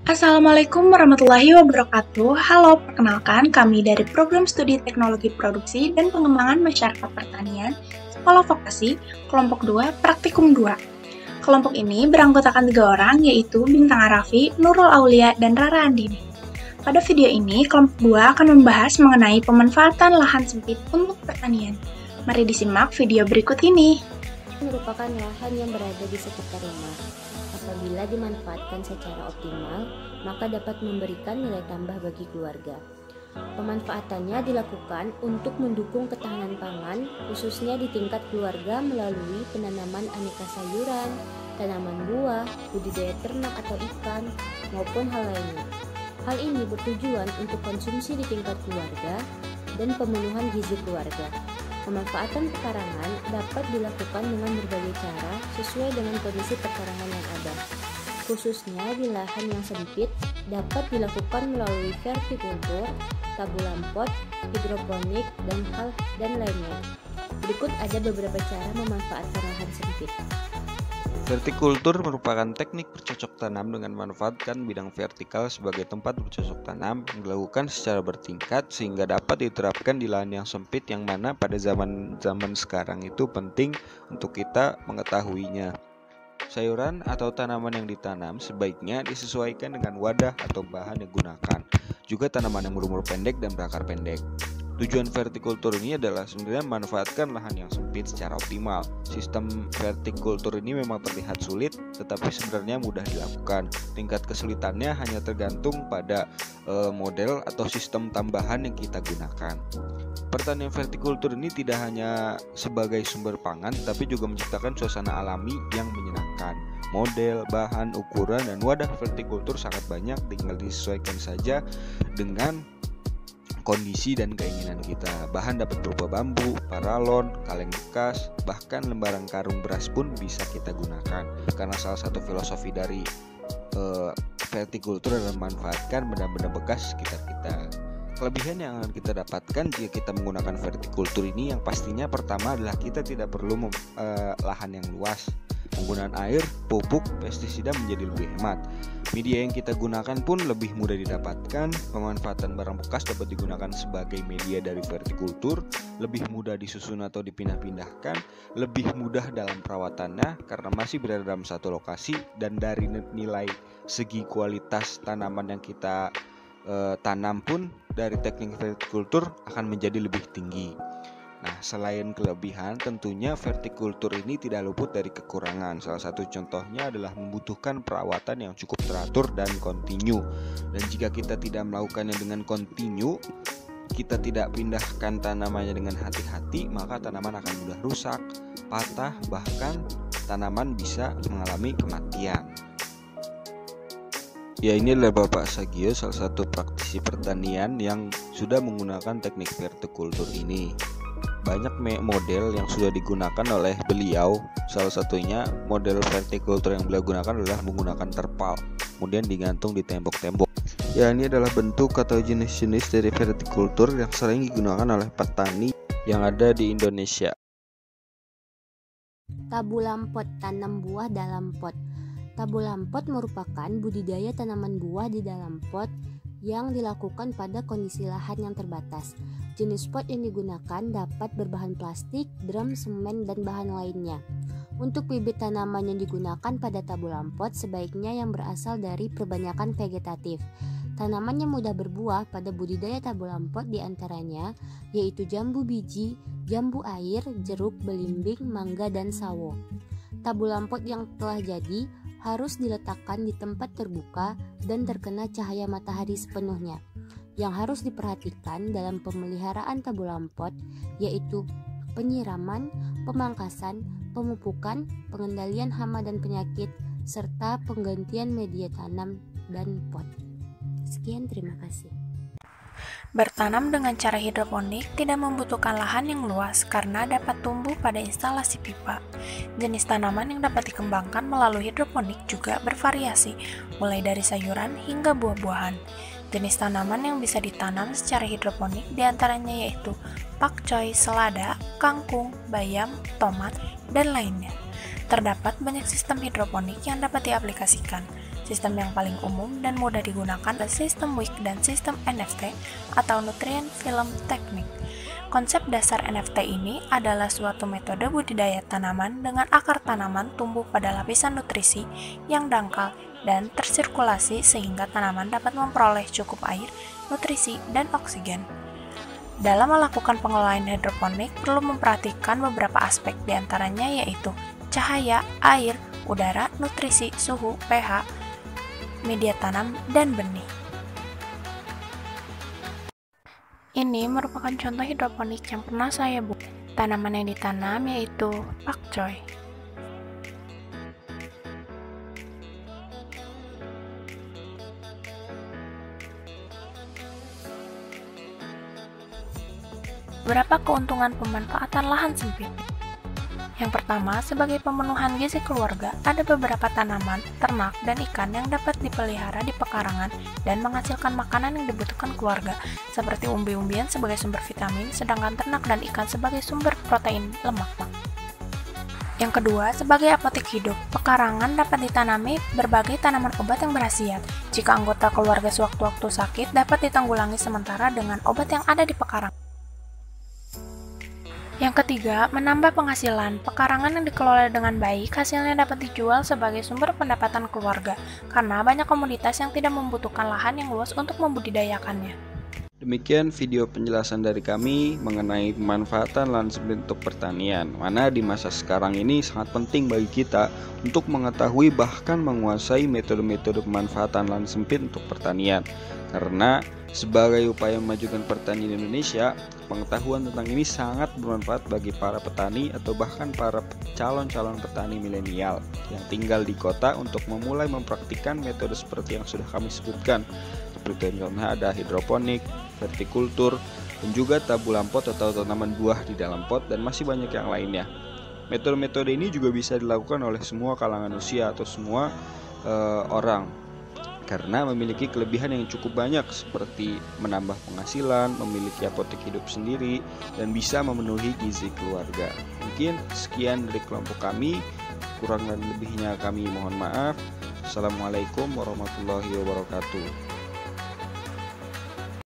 Assalamualaikum warahmatullahi wabarakatuh. Halo, perkenalkan kami dari Program Studi Teknologi Produksi dan Pengembangan Masyarakat Pertanian, Sekolah Vokasi, Kelompok 2, Praktikum 2. Kelompok ini beranggotakan 3 orang, yaitu Bintang Arafi, Nurul Aulia, dan Rara Andini. Pada video ini, kelompok 2 akan membahas mengenai pemanfaatan lahan sempit untuk pertanian. Mari disimak video berikut ini. Merupakan lahan yang berada di sekitar rumah. Apabila dimanfaatkan secara optimal, maka dapat memberikan nilai tambah bagi keluarga. Pemanfaatannya dilakukan untuk mendukung ketahanan pangan, khususnya di tingkat keluarga melalui penanaman aneka sayuran, tanaman buah, budidaya ternak atau ikan, maupun hal lainnya. Hal ini bertujuan untuk konsumsi di tingkat keluarga dan pemenuhan gizi keluarga. Pemanfaatan pekarangan dapat dilakukan dengan berbagai cara sesuai dengan kondisi pekarangan yang ada. Khususnya di lahan yang sempit dapat dilakukan melalui vertikultur, tabulam pot, hidroponik, dan lainnya. Berikut ada beberapa cara memanfaatkan lahan sempit. Vertikultur merupakan teknik bercocok tanam dengan memanfaatkan bidang vertikal sebagai tempat bercocok tanam yang dilakukan secara bertingkat sehingga dapat diterapkan di lahan yang sempit, yang mana pada zaman sekarang itu penting untuk kita mengetahuinya. Sayuran atau tanaman yang ditanam sebaiknya disesuaikan dengan wadah atau bahan yang digunakan. Juga tanaman yang berumur pendek dan berakar pendek. Tujuan vertikultur ini adalah sebenarnya memanfaatkan lahan yang sempit secara optimal. Sistem vertikultur ini memang terlihat sulit, tetapi sebenarnya mudah dilakukan. Tingkat kesulitannya hanya tergantung pada model atau sistem tambahan yang kita gunakan. Pertanian vertikultur ini tidak hanya sebagai sumber pangan, tapi juga menciptakan suasana alami yang menyenangkan. Model, bahan, ukuran, dan wadah vertikultur sangat banyak, tinggal disesuaikan saja dengan kondisi dan keinginan kita. Bahan dapat berupa bambu, paralon, kaleng bekas, bahkan lembaran karung beras pun bisa kita gunakan. Karena salah satu filosofi dari vertikultur adalah memanfaatkan benda-benda bekas sekitar kita. Kelebihan yang akan kita dapatkan jika kita menggunakan vertikultur ini, yang pastinya pertama adalah kita tidak perlu lahan yang luas. Penggunaan air, pupuk, pestisida menjadi lebih hemat. Media yang kita gunakan pun lebih mudah didapatkan. Pemanfaatan barang bekas dapat digunakan sebagai media dari vertikultur, lebih mudah disusun atau dipindah-pindahkan, lebih mudah dalam perawatannya karena masih berada dalam satu lokasi, dan dari nilai segi kualitas tanaman yang kita tanam pun dari teknik vertikultur akan menjadi lebih tinggi. Nah, selain kelebihan, tentunya vertikultur ini tidak luput dari kekurangan. Salah satu contohnya adalah membutuhkan perawatan yang cukup teratur dan kontinu. Dan jika kita tidak melakukannya dengan kontinu, kita tidak pindahkan tanamannya dengan hati-hati, maka tanaman akan mudah rusak, patah, bahkan tanaman bisa mengalami kematian. Ya, ini adalah Bapak Sagio, salah satu praktisi pertanian yang sudah menggunakan teknik vertikultur ini. Banyak model yang sudah digunakan oleh beliau. Salah satunya model vertikultur yang beliau gunakan adalah menggunakan terpal, kemudian digantung di tembok-tembok. Ya, ini adalah bentuk atau jenis-jenis dari vertikultur yang sering digunakan oleh petani yang ada di Indonesia. Tabulam pot, tanam buah dalam pot. Tabulam pot merupakan budidaya tanaman buah di dalam pot yang dilakukan pada kondisi lahan yang terbatas. Jenis pot yang digunakan dapat berbahan plastik, drum, semen, dan bahan lainnya. Untuk bibit tanaman yang digunakan pada tabulam pot sebaiknya yang berasal dari perbanyakan vegetatif. Tanaman yang mudah berbuah pada budidaya tabulam pot diantaranya yaitu jambu biji, jambu air, jeruk, belimbing, mangga, dan sawo. Tabulam pot yang telah jadi harus diletakkan di tempat terbuka dan terkena cahaya matahari sepenuhnya. Yang harus diperhatikan dalam pemeliharaan tabulam pot yaitu penyiraman, pemangkasan, pemupukan, pengendalian hama dan penyakit, serta penggantian media tanam dan pot. Sekian, terima kasih. Bertanam dengan cara hidroponik tidak membutuhkan lahan yang luas karena dapat tumbuh pada instalasi pipa. Jenis tanaman yang dapat dikembangkan melalui hidroponik juga bervariasi, mulai dari sayuran hingga buah-buahan. Jenis tanaman yang bisa ditanam secara hidroponik diantaranya yaitu pakcoy, selada, kangkung, bayam, tomat, dan lainnya. Terdapat banyak sistem hidroponik yang dapat diaplikasikan. Sistem yang paling umum dan mudah digunakan adalah sistem WIC dan sistem NFT atau Nutrient Film Technique. Konsep dasar NFT ini adalah suatu metode budidaya tanaman dengan akar tanaman tumbuh pada lapisan nutrisi yang dangkal dan tersirkulasi sehingga tanaman dapat memperoleh cukup air, nutrisi, dan oksigen. Dalam melakukan pengelolaan hidroponik perlu memperhatikan beberapa aspek diantaranya yaitu cahaya, air, udara, nutrisi, suhu, pH, media tanam, dan benih. Ini merupakan contoh hidroponik yang pernah saya buat. Tanaman yang ditanam yaitu pakcoy. Berapa keuntungan pemanfaatan lahan sempit? Yang pertama, sebagai pemenuhan gizi keluarga, ada beberapa tanaman, ternak, dan ikan yang dapat dipelihara di pekarangan dan menghasilkan makanan yang dibutuhkan keluarga, seperti umbi-umbian sebagai sumber vitamin, sedangkan ternak dan ikan sebagai sumber protein lemak. Yang kedua, sebagai apotek hidup, pekarangan dapat ditanami berbagai tanaman obat yang berkhasiat. Jika anggota keluarga sewaktu-waktu sakit, dapat ditanggulangi sementara dengan obat yang ada di pekarangan. Yang ketiga, menambah penghasilan. Pekarangan yang dikelola dengan baik, hasilnya dapat dijual sebagai sumber pendapatan keluarga, karena banyak komoditas yang tidak membutuhkan lahan yang luas untuk membudidayakannya. Demikian video penjelasan dari kami mengenai pemanfaatan lahan sempit untuk pertanian, mana di masa sekarang ini sangat penting bagi kita untuk mengetahui bahkan menguasai metode-metode pemanfaatan lahan sempit untuk pertanian. Karena sebagai upaya memajukan pertanian Indonesia, pengetahuan tentang ini sangat bermanfaat bagi para petani atau bahkan para calon-calon petani milenial yang tinggal di kota untuk memulai mempraktikkan metode seperti yang sudah kami sebutkan. Seperti contohnya ada hidroponik, vertikultur, dan juga tabulam pot atau tanaman buah di dalam pot, dan masih banyak yang lainnya. Metode-metode ini juga bisa dilakukan oleh semua kalangan usia atau semua orang, karena memiliki kelebihan yang cukup banyak seperti menambah penghasilan, memiliki apotek hidup sendiri, dan bisa memenuhi gizi keluarga. Mungkin sekian dari kelompok kami, kurang dan lebihnya kami mohon maaf. Assalamualaikum warahmatullahi wabarakatuh.